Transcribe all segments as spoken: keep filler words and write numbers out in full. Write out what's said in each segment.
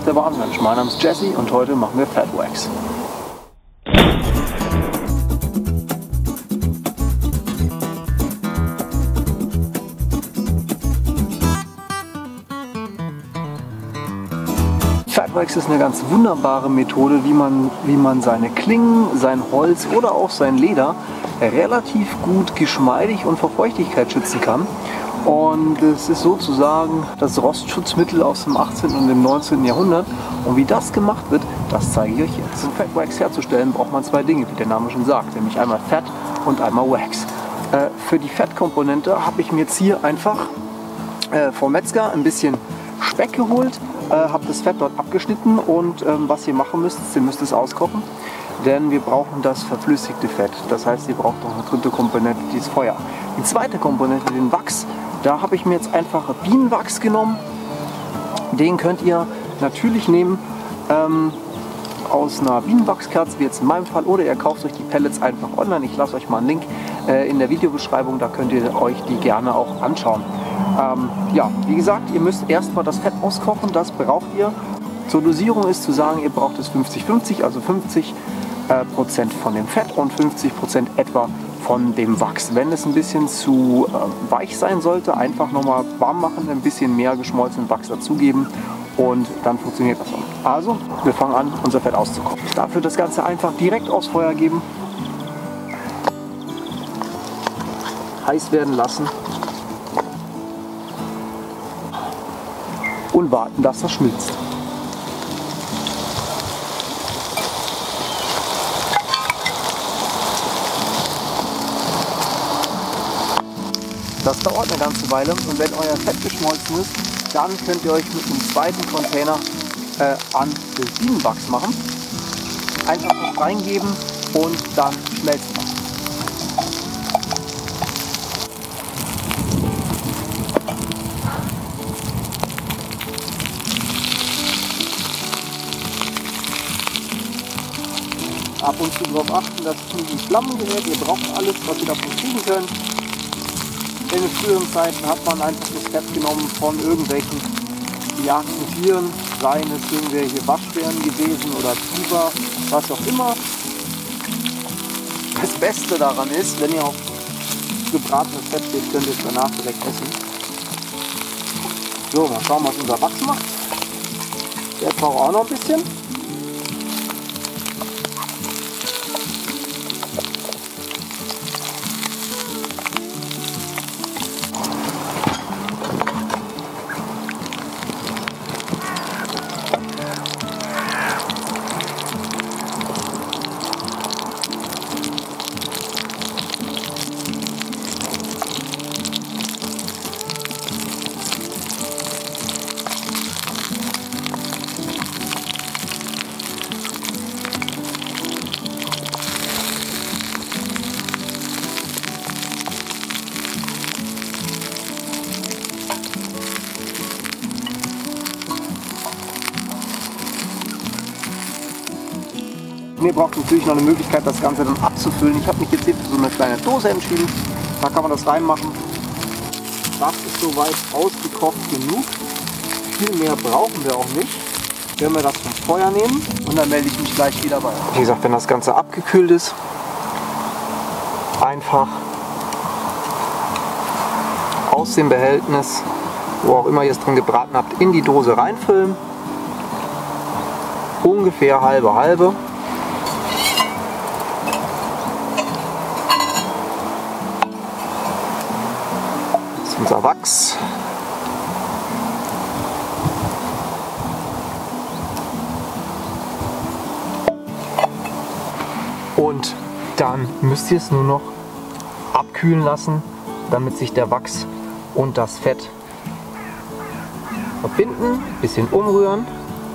macht der Bahnmensch. Mein Name ist Jesse und heute machen wir Fat Wax. Fat Wax ist eine ganz wunderbare Methode, wie man, wie man seine Klingen, sein Holz oder auch sein Leder relativ gut geschmeidig und vor Feuchtigkeit schützen kann. Und es ist sozusagen das Rostschutzmittel aus dem achtzehnten und dem neunzehnten Jahrhundert. Und wie das gemacht wird, das zeige ich euch jetzt. Um Fat Wax herzustellen, braucht man zwei Dinge, wie der Name schon sagt, nämlich einmal Fett und einmal Wax. Äh, für die Fettkomponente habe ich mir jetzt hier einfach äh, vom Metzger ein bisschen Speck geholt, äh, habe das Fett dort abgeschnitten und ähm, was ihr machen müsst, ihr müsst es auskochen, denn wir brauchen das verflüssigte Fett. Das heißt, ihr braucht noch eine dritte Komponente, die ist Feuer. Die zweite Komponente, den Wachs, da habe ich mir jetzt einfach Bienenwachs genommen. Den könnt ihr natürlich nehmen ähm, aus einer Bienenwachskerze, wie jetzt in meinem Fall, oder ihr kauft euch die Pellets einfach online. Ich lasse euch mal einen Link äh, in der Videobeschreibung, da könnt ihr euch die gerne auch anschauen. Ähm, ja, wie gesagt, ihr müsst erstmal das Fett auskochen, das braucht ihr. Zur Dosierung ist zu sagen, ihr braucht es fünfzig fünfzig, also fünfzig Prozent von dem Fett und fünfzig Prozent etwa von dem Wachs. Wenn es ein bisschen zu äh, weich sein sollte, einfach nochmal warm machen, ein bisschen mehr geschmolzenen Wachs dazugeben und dann funktioniert das auch. Also, wir fangen an, unser Fett auszukochen. Dafür das Ganze einfach direkt aufs Feuer geben, heiß werden lassen und warten, dass das schmilzt. Das dauert eine ganze Weile und wenn euer Fett geschmolzen ist, dann könnt ihr euch mit einem zweiten Container äh, an den Bienenwachs machen. Einfach noch reingeben und dann schmelzen lassen. Ab und zu darauf achten, dass es nicht in Flammen gerät. Ihr braucht alles, was ihr davon kriegen könnt. In den früheren Zeiten hat man einfach das Fett genommen von irgendwelchen gejagten Tieren, seien es irgendwelche Waschbären gewesen oder Tiger, was auch immer. Das Beste daran ist, wenn ihr auf gebratenes Fett steht, könnt ihr es danach direkt essen. So, mal schauen, was unser Wachs macht. Der braucht auch noch ein bisschen. Ihr braucht natürlich noch eine Möglichkeit, das Ganze dann abzufüllen. Ich habe mich jetzt hier für so eine kleine Dose entschieden. Da kann man das reinmachen. Das ist soweit ausgekocht genug. Viel mehr brauchen wir auch nicht. Wenn wir das vom Feuer nehmen und dann melde ich mich gleich wieder bei euch. Wie gesagt, wenn das Ganze abgekühlt ist, einfach aus dem Behältnis, wo auch immer ihr es drin gebraten habt, in die Dose reinfüllen. Ungefähr halbe halbe. Unser Wachs. Und dann müsst ihr es nur noch abkühlen lassen, damit sich der Wachs und das Fett verbinden. Ein bisschen umrühren.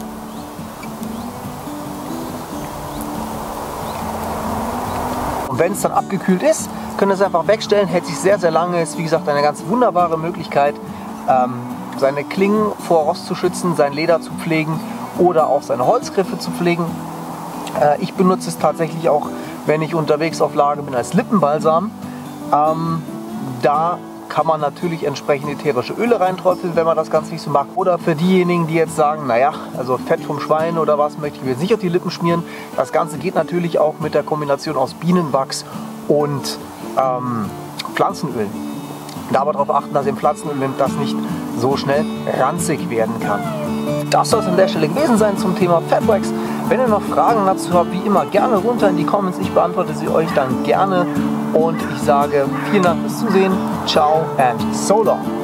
Und wenn es dann abgekühlt ist, könnt ihr es einfach wegstellen, hält sich sehr, sehr lange, ist wie gesagt eine ganz wunderbare Möglichkeit, ähm, seine Klingen vor Rost zu schützen, sein Leder zu pflegen oder auch seine Holzgriffe zu pflegen. Äh, ich benutze es tatsächlich auch, wenn ich unterwegs auf Lager bin, als Lippenbalsam. Ähm, da kann man natürlich entsprechend ätherische Öle reinträufeln, wenn man das Ganze nicht so mag. Oder für diejenigen, die jetzt sagen, naja, also Fett vom Schwein oder was möchte ich mir jetzt nicht auf die Lippen schmieren. Das Ganze geht natürlich auch mit der Kombination aus Bienenwachs und ähm, Pflanzenöl. Da aber darauf achten, dass ihr Pflanzenöl nimmt, das nicht so schnell ranzig werden kann. Das soll es an der Stelle gewesen sein zum Thema Fatwax. Wenn ihr noch Fragen dazu habt, wie immer gerne runter in die Comments. Ich beantworte sie euch dann gerne. Und ich sage vielen Dank fürs Zusehen. Ciao and so long.